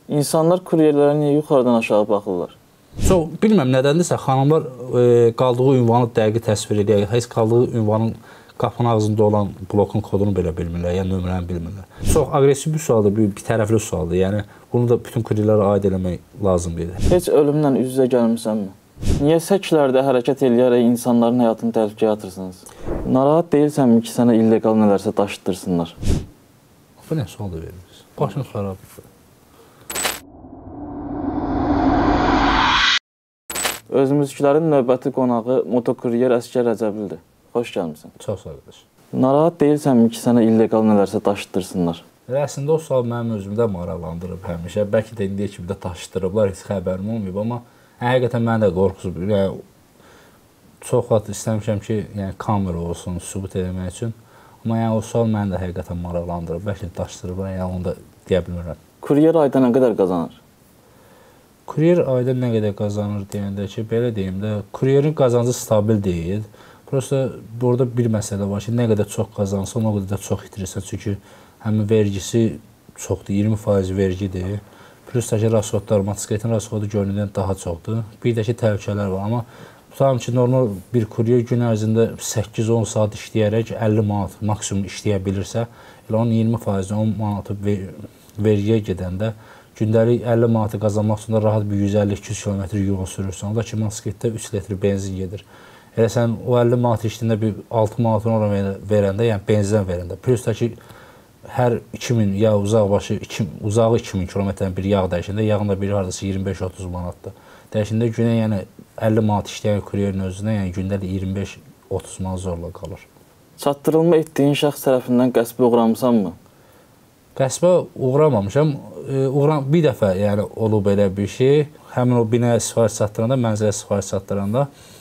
İnsanlar kuryerlərə niyə yuxarıdan aşağı baxırlar? Çox bilməm nədəndirsə xanımlar qaldığı ünvanı dəqiq təsvir edir. Heç qaldığı ünvanın qapının ağzında olan blokun kodunu belə bilmirlər, yəni nömrəni bilmirlər. Çox aqressiv bir sualdır, bir tərəfli sualdır. Yəni bunu da bütün kuryerlərə aid eləmək lazımdır. Heç ölümlə üz-üzə gəlmisənmi? Niyə səklərdə hərəkət eləyərək insanların həyatını təhlükəyə atırsınız? Narahat deyilsənmi ki, sənə illegal nələrsə daşıtdırsınlar? Bu nə sual da verirsiniz? Başını soraq. Özümüzkilərin növbəti qonağı motokuryer Əsgər Rəcəblidir. Xoş gəlmisən. Çox sağ ol. Narahat deyilsənmi ki, sənə illegal nələrsə daşıtdırsınlar? Əslində o sual mənim özümdə maraqlandırıb həmişə. Bəlkə də indiyə kimi də daşıtdırıblar, heç xəbərim olmayıb, amma həqiqətən mənə də qorxusuz. Yəni, çox vaxt istəmişəm ki, yəni, kamera olsun, sübut etmək üçün. Amma yəni, o sual məni də həqiqətən maraqlandırıb. Bəlkə daşıtdırıblar, yəni onu da deyə bilmirəm. Kuryer ayda nə qədər qazanır? Kuryer ayda nə qədər qazanır deyəndə ki, belə deyim də, kuryerin qazancı stabil deyil. Prosta burada bir məsələ var ki, nə qədər çox qazansan, o qədər də çox itirirsən. Çünki həmin vergisi çoxdur, 20% vergidir. Plus da ki, rasxodlar, motosikletin rasxodu göründüyündən daha çoxdur. Bir də ki, təhlükələr var. Amma tutalım ki, normal bir kuryer gün ərzində 8-10 saat işləyərək 50 manat maksimum işləyə bilirsə, elə onun 20%, 10 manatı vergiyə gedəndə gündəlik 50 manatı qazanmaq üçün rahat bir 150-200 km yol sürürsən. O da ki, motosikletdə 3 litr benzin gedir. Elə sən o 50 manat işləyəndə bir 6 manatını ora verəndə, yəni benzin verəndə, plus da ki, hər 2000 ya uzağı 2000 kilometrdən bir yağ dəyişəndə, yağın da biri haradasa 25-30 manatdır. Dəyişəndə günə yəni 50 manat işləyən kuryerin özünə, yəni gündəlik 25-30 manat zorla qalır. Çatdırılma etdiyin şəxs tərəfindən qəsbə uğramısanmı? Qəsbə uğramamışam. Bir dəfə yəni olub elə bir şey. Həmin o binaya sifariş çatdıranda, mənzilə sifariş çatdıranda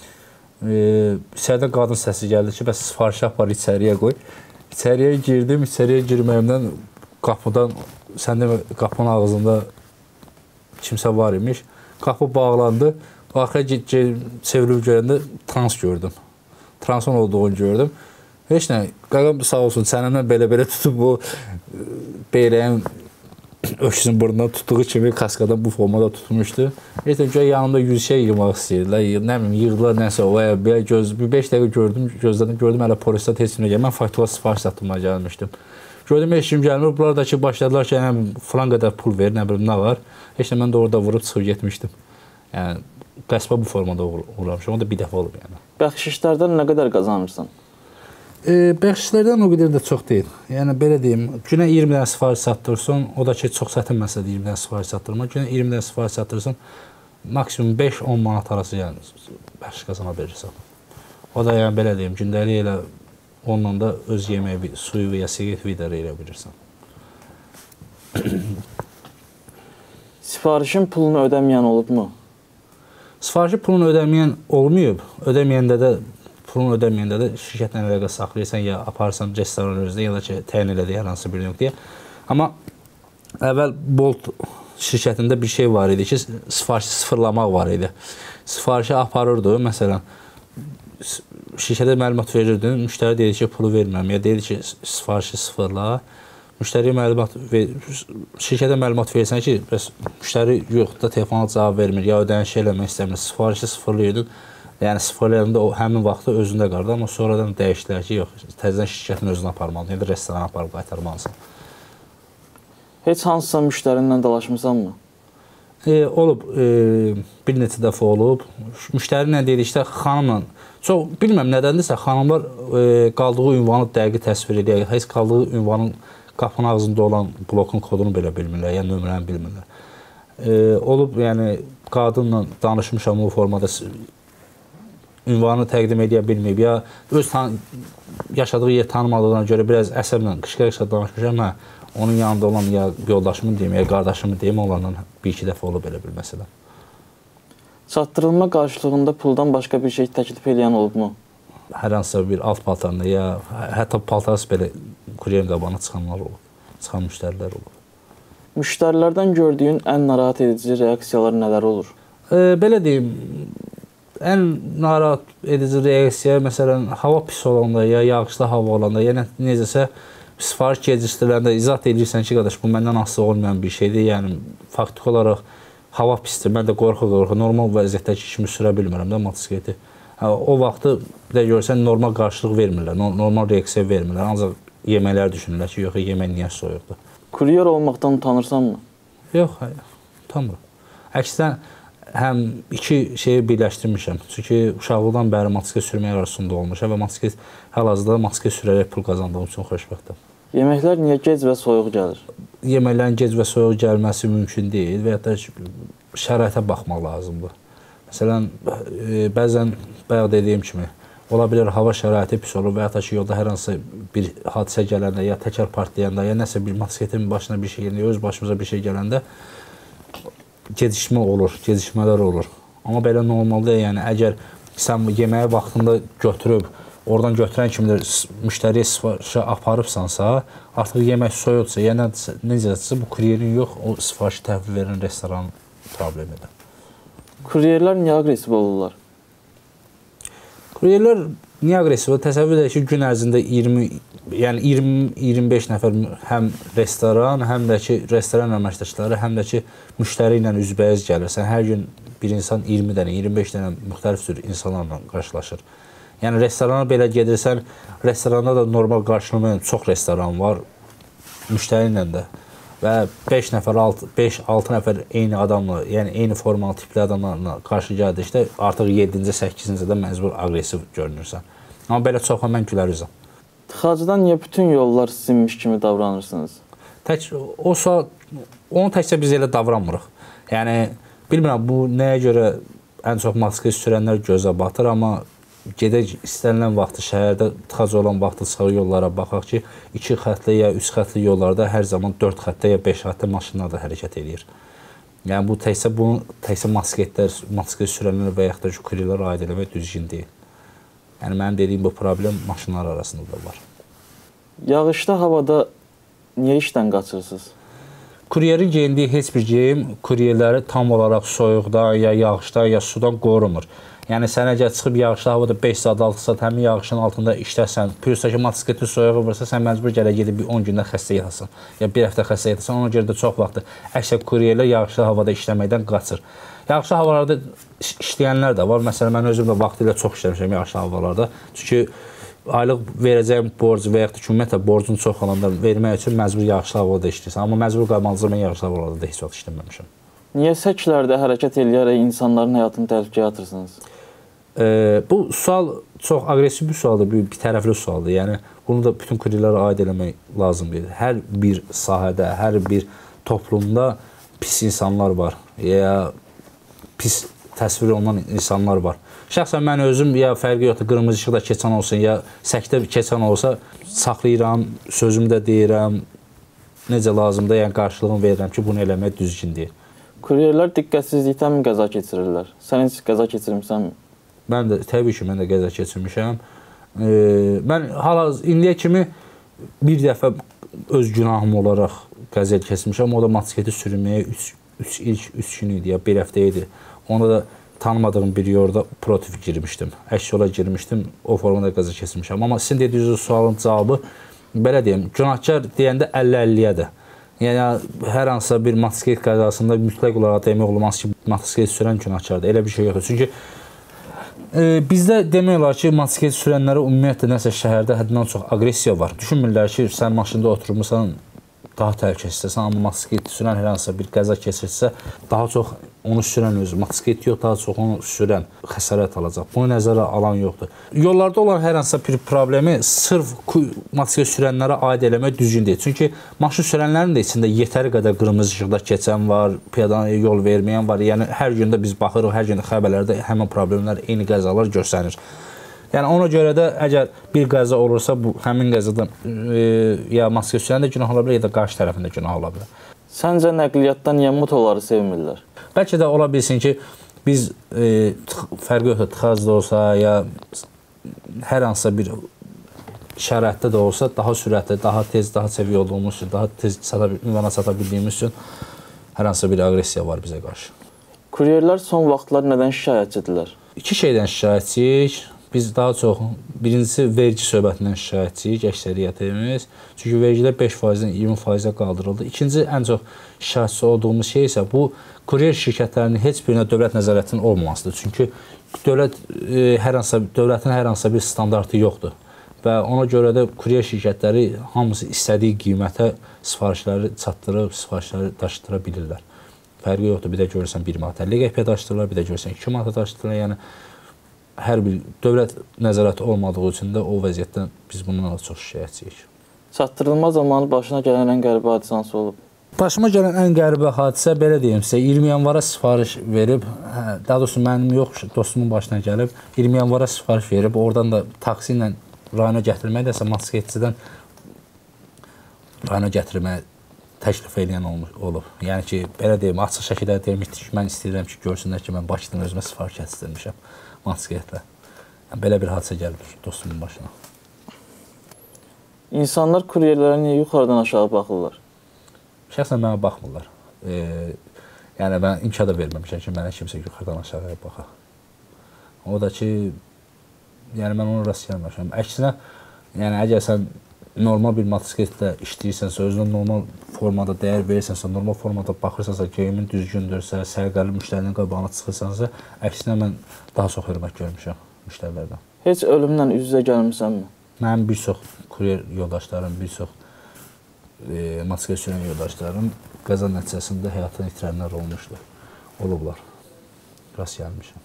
içəridən qadın səsi gəldi ki, bəs sifarişi apar içəriyə qoy. İçəriyə girdim, içəriyə girməyimdən qapıdan, sən demə, qapının ağzında kimsə var imiş. Qapı bağlandı. Axıra çevrilib görəndə trans gördüm. Transon olduğunu gördüm. Heç nə, qaqam sağ olsun, sənəmdən belə-belə tutub bu beyrəyin öküzün burnundan tutduğu kimi kaskadan bu formada tutmuşdu. Heç nə, yanımda 100 şey yığmaq istəyirlər. Nə bilim, yığdılar nəsə o, bir 5 dəqiqə gördüm, gözlədim, hələ polisdə tez kimlə gəlmə, mən faktura sifariş satılmaya gəlmişdim. Gördüm, heç kim gəlmir, bunlar da ki, başladılar ki, falan qədər pul ver, nə bilim, nə var. Heç nə, mən də orada vurub çıxıb getmişdim. Yəni, qəsbə bu formada uğramışam, o da bir dəfə olub, yəni. Bəxşişlərdən nə qədər qazanırsan? Bəxşişlərdən o qədər də çox deyil. Yəni, belə deyim, günə 20 dənə sifariş satdırırsan, o da ki, çox çətin məsələdir 20 dənə sifariş satdırma. Günə 20 dənə sifariş satdırırsan, maksimum 5-10 manat arası yəni, bəxşiş qazana verirsən. O da, yəni, belə deyim, gündəlik elə onunla da öz yeməyi, suyu və ya siqaret vidərə elə bilirsən. Sifarişin pulunu ödəməyən olubmu? Sifarişin pulunu ödəməyən olmayıb. Pulunu ödəməyəndə də şirkətlə əlaqə saxlayırsan, ya aparırsan restoran özünə, ya da ki, təyin elədiyi hər hansı bir nöqtəyə. Amma əvvəl Bolt şirkətində bir şey var idi ki, sifarişi sıfırlamaq var idi. Sifarişi aparırdı, məsələn, şirkətə məlumat verirdi, müştəri deyir ki, pulu verməm, ya deyir ki, sifarişi sıfırla. Şirkətə məlumat verirsən ki, müştəri yox da telefona cavab vermir, ya ödəniş eləmək istəmir, sifarişi sıfırlayırdın. Yəni, sıfırlayanda o həmin vaxtı özündə qaldı, amma sonradan dəyişdilər ki, yox, təzədən şirkətin özünə aparmalıdır, ya da restorana aparıb qaytarmalısan. Heç hansısa müştərinlə dalaşmısanmı? Olub, bir neçə dəfə olub. Müştəri ilə dedikdə, xanımla, çox bilməm nədəndirsə, xanımlar qaldığı ünvanı dəqiq təsvir edir, heç qaldığı ünvanın qapının ağzında olan blokun kodunu belə bilmirlər, yəni nömrəni bilmirlər. Olub, yəni, qadınla danışmışam o formada, ünvanı təqdim edə bilməyib, ya öz yaşadığı yer tanımadığına görə biraz əsəblə, qışqırıqsa danışmışam, onun yanında olan ya yoldaşımı deyim, ya qardaşımı deyim, olanla bir-iki dəfə olub belə bir məsələ. Çatdırılma qarşılığında puldan başqa bir şey təklif edən olubmu? Hər hansısa bir alt paltarında, ya hətta paltarası belə kuryerin qabağına çıxanlar olub, çıxan müştərilər olub. Müştərilərdən gördüyün ən narahat edici reaksiyalar nələr olur? Belə deyim, ən narahat edici reaksiya, məsələn, hava pis olanda, ya yağışlı hava olanda, ya necəsə sifariş gecikdiriləndə izah edirsən ki, qardaş, bu məndən asılı olmayan bir şeydir. Yəni faktiki olaraq hava pisdir. Mən də qorxa-qorxa normal vəziyyətdəki kimi sürə bilmirəm də motosikleti. O vaxtı də görsən normal qarşılıq vermirlər, normal reaksiya vermirlər. Ancaq yeməklər düşünürlər ki, yox, yemək niyə soyuqdur. Kuryer olmaqdan utanırsanmı? Yox, hayır, utanmıram. Əksinə həm iki şeyi birləşdirmişəm. Çünki uşaqlıqdan bəri motosiklet sürməyə arasında olmuşam və motosiklet hal-hazırda motosiklet sürərək pul qazandığım üçün xoşbəxtəm. Yeməklər niyə gec və soyuq gəlir? Yeməklərin gec və soyuq gəlməsi mümkün deyil və ya da şəraitə baxmaq lazımdır. Məsələn, bəzən bayaq dediyim kimi, ola bilər hava şəraiti pis olur və ya da ki, yolda hər hansı bir hadisə gələndə, ya təkər partlayanda, ya nəsə bir motosikletin başına bir şey gələndə, öz başımıza bir şey gələndə gecikmə olur, gecikmələr olur. Amma belə normalda, yəni əgər sən yeməyi vaxtında götürüb, oradan götürən kimi də müştəriyə sifarişə aparıbsansa, artıq yemək soyuqsa, yəni necəsə bu kuryerin yox, o sifarişi təhvil verən restoranın problemidir. Kuryerlər niyə aqressiv olurlar? Kuryerlər niyə aqressiv? Təsəvvür edək ki, gün ərzində 20-25 nəfər həm restoran, həm də ki, restoran əməkdaşları, həm də ki, müştəri ilə üzbəyiz gəlirsən. Hər gün bir insan 20 dənə, 25 dənə müxtəlif tür insanlarla qarşılaşır. Yəni, restorana belə gedirsən, restoranda da normal qarşılamayan çox restoran var, müştəri ilə də. Və 5 nəfər, 5-6 nəfər eyni adamla, yəni eyni formalı tipli adamlarla qarşı gəldikdə artıq 7-ci, 8-ci də məcbur aqressiv görünürsən. Amma belə çoxla mən gülər üzəm. Tıxacıdan niyə bütün yollar sizinmiş kimi davranırsınız? Onu təkcə biz elə davranmırıq. Yəni, bilmirəm, bu nəyə görə ən çox motosiklet sürənlər gözə batır, amma gedək istənilən vaxtı şəhərdə tıxac olan vaxtı çıxır yollara baxaq ki, 2 xəttli ya 3 xəttli yollarda hər zaman 4 xəttli ya 5 xəttli maşınlar da hərəkət edir. Yəni bu təkcə motosiklet sürənlər və yaxud da ki, kuryerlər aid eləmək düzgün deyil. Yəni mənim dediyim bu problem maşınlar arasında da var. Yağışlı havada niyə işdən qaçırsınız? Kuryerin geyindiyi heç bir geyim kuryerləri tam olaraq soyuqdan, ya yağışdan, ya sudan qorumur. Yəni, sən əgər çıxıb yağışlı havada 5 saat, 6 saat həmin yağışın altında işləsən, pürüsə ki, motosikletin soyuğu vursa, sən məcbur gələ gedib 10 gündə xəstə yatasın, ya 1 həftə xəstə yatasın, ona görə də çox vaxtı əksər kuryerlər yağışlı havada işləməkdən qaçır. Yağışlı havalarda işləyənlər də var. Məsələn, mən özüm də vaxtilə çox işləmişəm yağışlı havalarda. Çünki aylıq verəcəyim borc və yaxud da ümumiyyətlə borcun çox olanda vermək üçün məcbur yağışlı havada işləyirsən. Amma məcbur qalmaqca mən yağışlı havalarda da heç vaxt işləməmişəm. Niyə səklərdə hərəkət eləyərək insanların həyatını təhlükəyə atırsınız? Bu sual çox aqressiv bir sualdır, bir tərəfli sualdır. Yəni, bunu da bütün kuryerlərə aid eləmək lazımdır. Hər bir sahədə, hər bir toplumda pis insanlar var, ya pis təsvir olunan insanlar var. Şəxsən mən özüm ya fərqi yoxdur, qırmızı işıqda keçən olsun, ya səkdə keçən olsa saxlayıram, sözümü də deyirəm, necə lazımdır, yəni qarşılığını verirəm ki, bunu eləmək düzgün deyil. Kuryerlər diqqətsizlikdən mi qəza keçirirlər? Sən heç qəza keçirmişsənmi? Mən də, təbii ki, mən də qəza keçirmişəm. Mən indiyə kimi bir dəfə öz günahım olaraq qəza keçirmişəm. O da motosikleti sürməyə ilk 3 gün idi, ya 1 həftə idi. Onda da tanımadığım bir yolda protiv girmişdim. Əks yola girmişdim, o formada qəza keçirmişəm. Amma sizin dediyiniz sualın cavabı, belə deyim, günahkar deyəndə 50-50-yədir. Yəni, hər hansısa bir motosiklet qəzasında mütləq olaraq demək olmaz ki, motosiklet sürən günahkardır. Elə bir şey yoxdur. Çünki bizdə demək olar ki, motosiklet sürənlərə ümumiyyətlə nəsə şəhərdə həddindən çox aqressiya var. Düşünmürlər ki, sən maşında oturmuşsan, daha təhlükəsizsən, amma motosiklet sürən hər hansısa bir qəza keçirsə, daha çox onu sürən özü, motosiklet yox, daha çox onu sürən xəsarət alacaq. Bunu nəzərə alan yoxdur. Yollarda olan hər hansısa bir problemi sırf motosiklet sürənlərə aid eləmək düzgün deyil. Çünki maşın sürənlərin də içində yetəri qədər qırmızı işıqda keçən var, piyadana yol verməyən var. Yəni, hər gün də biz baxırıq, hər gün də xəbərlərdə həmin problemlər, eyni qəzalar görsənir. Yəni, ona görə də əgər bir qəza olursa, həmin qəzada ya motosiklet sürən də günah ola bilər, ya da qarşı tərəfində günah ola bilər. Səncə nəqliyyatda niyə motorları sevmirlər? Bəlkə də ola bilsin ki, biz fərqi yoxdur, tıxac da olsa, ya hər hansısa bir şəraitdə də olsa, daha sürətli, daha tez, daha səviyyə olduğumuz üçün, daha tez ünvana çata bildiyimiz üçün hər hansısa bir aqressiya var bizə qarşı. Kuryerlər son vaxtlar nədən şikayətçidirlər? 2 şeydən şikayətçiyik. biz daha çox birincisi vergi söhbətindən şikayətçiyik əksəriyyətimiz. Çünki vergilər 5%-dən 20%-ə qaldırıldı. İkinci ən çox şikayətçi olduğumuz şey isə bu kuryer şirkətlərinin heç birinə dövlət nəzarətinin olmamasıdır. Çünki dövlətin hər hansısa bir standartı yoxdur. Və ona görə də kuryer şirkətləri hamısı istədiyi qiymətə sifarişləri çatdırıb, sifarişləri daşıdıra bilirlər. Fərqi yoxdur. Bir də görürsən 1 manat 50 qəpiyə daşıdırırlar, bir də görürsən 2 manata daşıdırırlar. Yəni hər bir dövlət nəzarəti olmadığı üçün də o vəziyyətdən biz bundan da çox şikayətçiyik. Çatdırılma zamanı başına gələn ən qəribə hadisə hansı olub? Başıma gələn ən qəribə hadisə belə deyim sizə, 20 yanvara sifariş verib, daha doğrusu mənim yox, dostumun başına gəlib, 20 yanvara sifariş verib, oradan da taksi ilə rayona gətirmək dəsə motosikletçidən rayona gətirməyə təklif edən olub. Yəni ki, belə deyim, açıq şəkildə demişdik ki, mən istəyirəm ki, görsünlər ki, mən Bakıdan özümə sifariş gətirmişəm motosikletlə. Yəni, belə bir hadisə gəlib dostumun başına. İnsanlar kuryerlərə niyə yuxarıdan aşağı baxırlar? Şəxsən mənə baxmırlar. Yəni, mən imkan da verməmişəm ki, mənə kimsə yuxarıdan aşağıya baxa. O da ki, yəni mən onu rast gəlməmişəm. Əksinə, yəni əgər sən normal bir motosikletlə işləyirsənsə, özünə normal formada dəyər verirsənsə, normal formada baxırsansa, geyimin düzgündürsə, səliqəli müştərinin qabağına çıxırsansa, əksinə mən daha çox hörmət görmüşəm müştərilərdən. Heç ölümlə üz-üzə gəlmisənmi? Mənim bir çox kuryer yoldaşlarım, bir çox motosiklet sürən yoldaşlarım qəza nəticəsində həyatını itirənlər olublar. Rast gəlmişəm.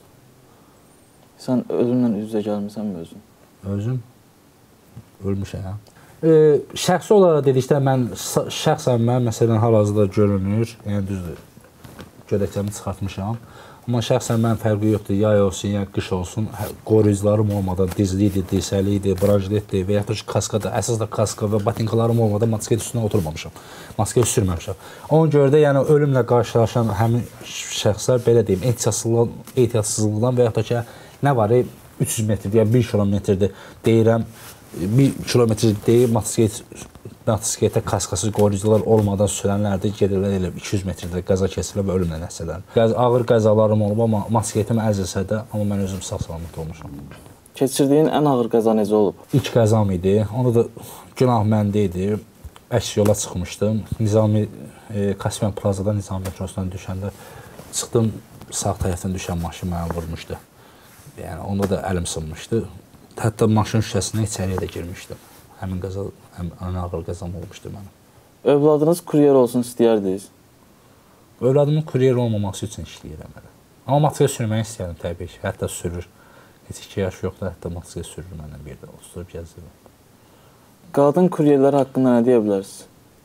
Sən ölümlə üz-üzə gəlmisənmi özün? Özüm ölmüşəm. Şəxsi olaraq dedikdə şəxsən mən məsələn hal-hazırda görünür, yəni düzdür, gödəkçəmi çıxartmışam. Amma şəxsən mən fərqi yoxdur, yay olsun, ya qış olsun, qoruyucularım olmadan, dizlidir, disəlidir, brajletdir və yaxud da ki, kaskada, əsas da kaska və batinkalarım olmadan motosiklet üstünə oturmamışam, motosiklet sürməmişəm. Ona görə də yəni ölümlə qarşılaşan həmin şəxslər, belə deyim, ehtiyatsızlıqdan və yaxud da ki, nə var, 300 metrdir, ya 1 kilometrdir deyirəm, 1 kilometr deyib, motosikletə kaskasız qoruyucular olmadan sürənlərdir, gedirlər elə 200 metrdə qəza keçirlər və ölümlə nəticələnir. Ağır qəzalarım olub, amma motosikletim əzilsə də, amma mən özüm sağ-salamat olmuşam. Keçirdiyin ən ağır qəza necə olub? İlk qəzam idi, onu da günah məndə idi. Əks yola çıxmışdım. Kaspiyan Plazada Nizami metrosundan düşəndə çıxdım, sağ tərəfdən düşən maşın mənə vurmuşdu. Yəni, onda da əlim sınmışdı. Hətta maşın şüşəsinə içəriyə də girmişdim. Həmin qəza, ən ağır qəzam olmuşdu mənim. Övladınız kuryer olsun istəyərdiniz? Övladımın kuryer olmaması üçün işləyirəm mən. Amma motosiklet sürməyi istəyirəm təbii ki. Hətta sürür. Heç 2 yaş yoxdur, hətta motosiklet sürür məndən bir də. Oturub gəzdirir. Qadın kuryerlər haqqında nə deyə bilərsiniz?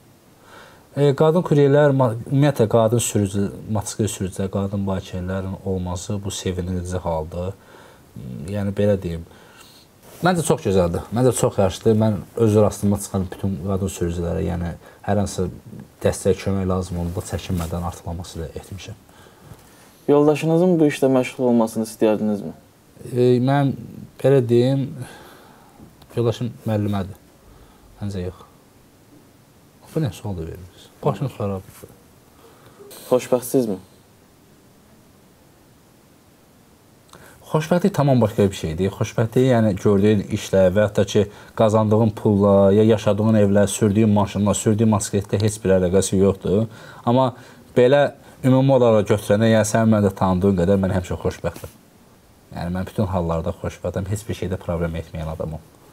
Qadın kuryerlər, ümumiyyətlə qadın sürücü, motosiklet sürücülər, qadın bakirlərin olması bu sevindirici haldır. Yəni belə deyim. Məncə çox gözəldir. Məncə çox yaxşıdır. Mən öz rastıma çıxan bütün qadın sürücülərə, yəni hər hansı dəstək, kömək lazım olanda çəkinmədən artırılmasını etmişəm. Yoldaşınızın bu işdə məşğul olmasını istəyərdinizmi? Mən belə deyim, yoldaşım müəllimədir. Məncə yox. Bu nə sual da verirsiniz? Başım xarabdır. Xoşbəxtsizmi? Xoşbəxtlik tamam başqa bir şeydir. Xoşbəxtlik yəni gördüyün işlə və hətta ki, qazandığın pulla, ya yaşadığın evlə, sürdüyün maşınla, sürdüyün motosikletlə heç bir əlaqəsi yoxdur. Amma belə ümumi olaraq götürəndə, yəni sənin mənə də tanıdığın qədər mən həmişə xoşbəxtəm. Yəni mən bütün hallarda xoşbəxtəm, heç bir şeydə problem etməyən adamım.